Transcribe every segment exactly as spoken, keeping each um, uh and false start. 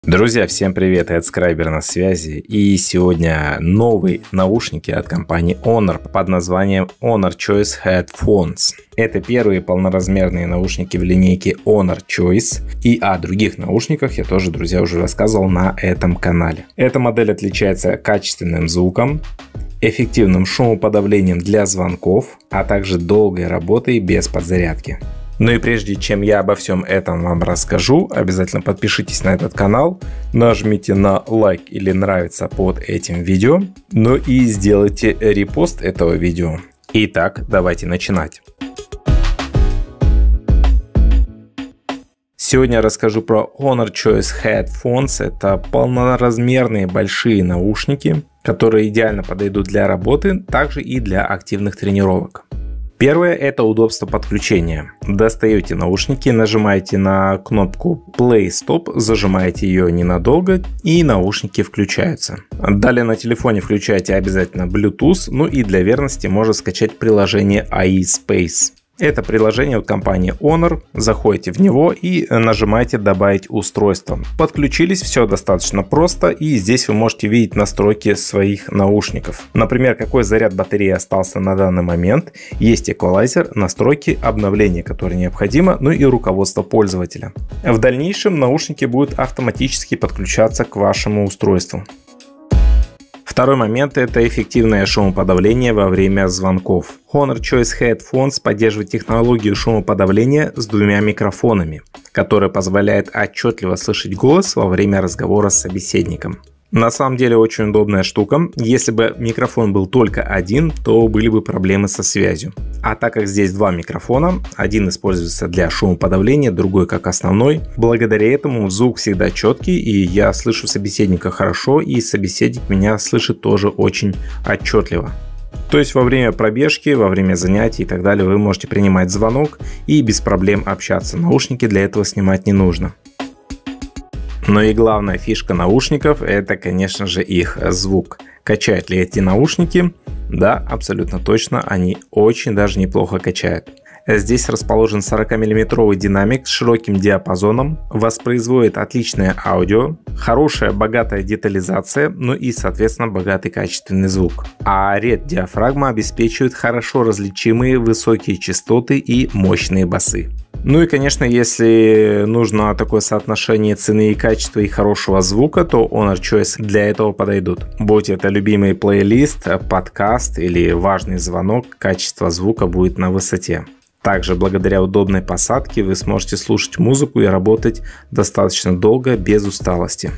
Друзья, всем привет, Эд Скрайбер на связи, и сегодня новые наушники от компании Honor под названием Honor Choice Headphones. Это первые полноразмерные наушники в линейке Honor Choice, и о других наушниках я тоже, друзья, уже рассказывал на этом канале. Эта модель отличается качественным звуком, эффективным шумоподавлением для звонков, а также долгой работой без подзарядки. Ну и прежде чем я обо всем этом вам расскажу, обязательно подпишитесь на этот канал, нажмите на лайк или нравится под этим видео, ну и сделайте репост этого видео. Итак, давайте начинать. Сегодня я расскажу про Honor Choice Headphones. Это полноразмерные большие наушники, которые идеально подойдут для работы, также и для активных тренировок. Первое – это удобство подключения. Достаете наушники, нажимаете на кнопку Play Stop, зажимаете ее ненадолго и наушники включаются. Далее на телефоне включаете обязательно Bluetooth, ну и для верности можно скачать приложение iSpace. Это приложение от компании Honor, заходите в него и нажимаете «Добавить устройство». Подключились, все достаточно просто, и здесь вы можете видеть настройки своих наушников. Например, какой заряд батареи остался на данный момент, есть эквалайзер, настройки, обновления, которые необходимо, ну и руководство пользователя. В дальнейшем наушники будут автоматически подключаться к вашему устройству. Второй момент – это эффективное шумоподавление во время звонков. Honor Choice Headphones поддерживает технологию шумоподавления с двумя микрофонами, которая позволяет отчетливо слышать голос во время разговора с собеседником. На самом деле очень удобная штука. Если бы микрофон был только один, то были бы проблемы со связью. А так как здесь два микрофона, один используется для шумоподавления, другой как основной, благодаря этому звук всегда четкий, и я слышу собеседника хорошо, и собеседник меня слышит тоже очень отчетливо. То есть во время пробежки, во время занятий и так далее вы можете принимать звонок и без проблем общаться. Наушники для этого снимать не нужно. Но и главная фишка наушников – это, конечно же, их звук. Качают ли эти наушники? Да, абсолютно точно, они очень даже неплохо качают. Здесь расположен сорокамиллиметровый динамик с широким диапазоном, воспроизводит отличное аудио, хорошая богатая детализация, ну и, соответственно, богатый качественный звук. А ред диафрагма обеспечивает хорошо различимые высокие частоты и мощные басы. Ну и, конечно, если нужно такое соотношение цены и качества и хорошего звука, то Honor Choice для этого подойдут. Будь это любимый плейлист, подкаст или важный звонок, качество звука будет на высоте. Также благодаря удобной посадке вы сможете слушать музыку и работать достаточно долго без усталости.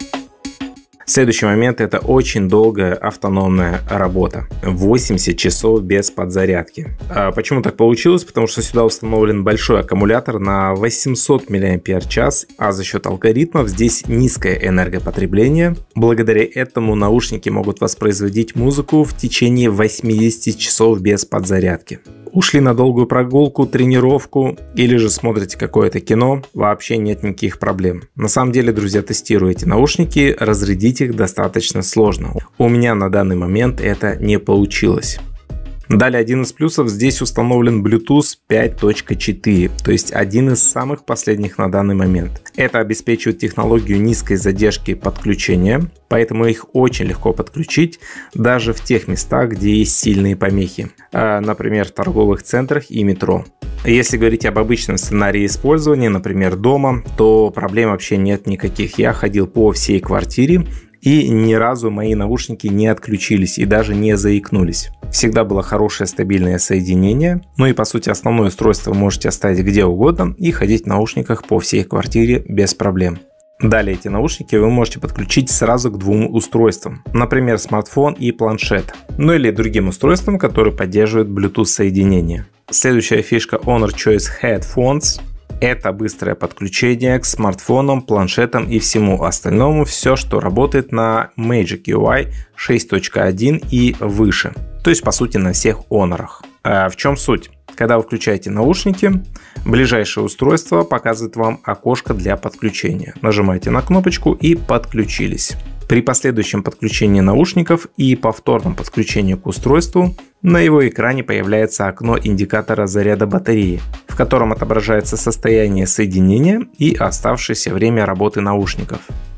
Следующий момент – это очень долгая автономная работа. восемьдесят часов без подзарядки. А почему так получилось? Потому что сюда установлен большой аккумулятор на восемьсот миллиампер-час, а за счет алгоритмов здесь низкое энергопотребление. Благодаря этому наушники могут воспроизводить музыку в течение восьмидесяти часов без подзарядки. Ушли на долгую прогулку, тренировку или же смотрите какое-то кино, вообще нет никаких проблем. На самом деле, друзья, тестируйте наушники, разрядить их достаточно сложно. У меня на данный момент это не получилось. Далее, один из плюсов, здесь установлен Bluetooth пять точка четыре, то есть один из самых последних на данный момент. Это обеспечивает технологию низкой задержки подключения, поэтому их очень легко подключить даже в тех местах, где есть сильные помехи, например, в торговых центрах и метро. Если говорить об обычном сценарии использования, например, дома, то проблем вообще нет никаких. Я ходил по всей квартире, и ни разу мои наушники не отключились и даже не заикнулись. Всегда было хорошее стабильное соединение. Ну и по сути основное устройство вы можете оставить где угодно и ходить в наушниках по всей квартире без проблем. Далее эти наушники вы можете подключить сразу к двум устройствам, например, смартфон и планшет, ну или другим устройствам, которые поддерживают Bluetooth соединение. Следующая фишка Honor Choice Headphones – это быстрое подключение к смартфонам, планшетам и всему остальному, все, что работает на Magic ю ай шесть точка один и выше, то есть по сути на всех Honor. А в чем суть? Когда вы включаете наушники, ближайшее устройство показывает вам окошко для подключения. Нажимаете на кнопочку и подключились. При последующем подключении наушников и повторном подключении к устройству на его экране появляется окно индикатора заряда батареи, в котором отображается состояние соединения и оставшееся время работы наушников.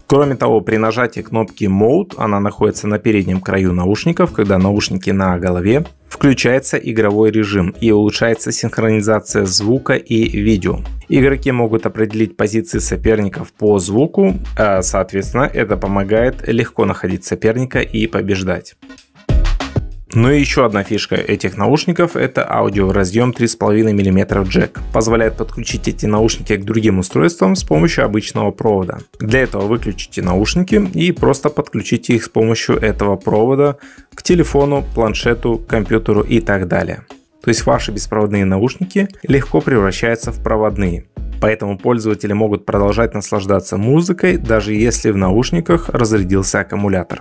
Кроме того, при нажатии кнопки Mode, она находится на переднем краю наушников, когда наушники на голове, включается игровой режим и улучшается синхронизация звука и видео. Игроки могут определить позиции соперников по звуку, а, соответственно, это помогает легко находить соперника и побеждать. Ну и еще одна фишка этих наушников — это аудиоразъем три и пять миллиметра джек. Позволяет подключить эти наушники к другим устройствам с помощью обычного провода. Для этого выключите наушники и просто подключите их с помощью этого провода к телефону, планшету, компьютеру и так далее. То есть ваши беспроводные наушники легко превращаются в проводные. Поэтому пользователи могут продолжать наслаждаться музыкой, даже если в наушниках разрядился аккумулятор.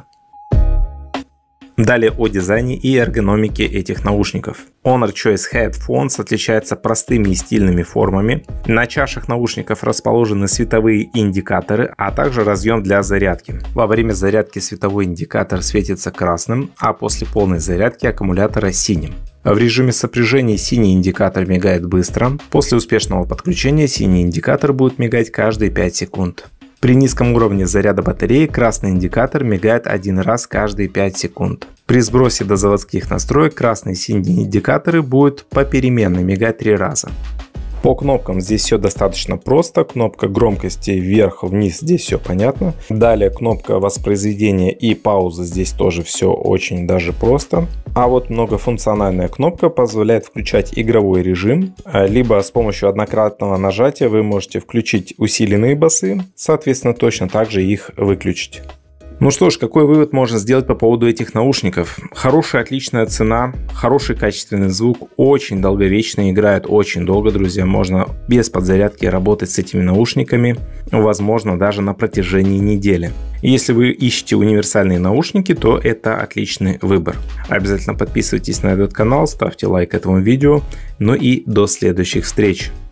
Далее о дизайне и эргономике этих наушников. Honor Choice Headphones отличается простыми и стильными формами. На чашах наушников расположены световые индикаторы, а также разъем для зарядки. Во время зарядки световой индикатор светится красным, а после полной зарядки аккумулятора синим. В режиме сопряжения синий индикатор мигает быстро. После успешного подключения синий индикатор будет мигать каждые пять секунд. При низком уровне заряда батареи красный индикатор мигает один раз каждые пять секунд. При сбросе до заводских настроек красные и синие индикаторы будут попеременно мигать три раза. По кнопкам здесь все достаточно просто. Кнопка громкости вверх-вниз, здесь все понятно. Далее кнопка воспроизведения и паузы, здесь тоже все очень даже просто. А вот многофункциональная кнопка позволяет включать игровой режим, либо с помощью однократного нажатия вы можете включить усиленные басы, соответственно точно так же их выключить. Ну что ж, какой вывод можно сделать по поводу этих наушников? Хорошая, отличная цена, хороший качественный звук, очень долговечный, играет очень долго, друзья. Можно без подзарядки работать с этими наушниками, возможно, даже на протяжении недели. Если вы ищете универсальные наушники, то это отличный выбор. Обязательно подписывайтесь на этот канал, ставьте лайк этому видео. Ну и до следующих встреч.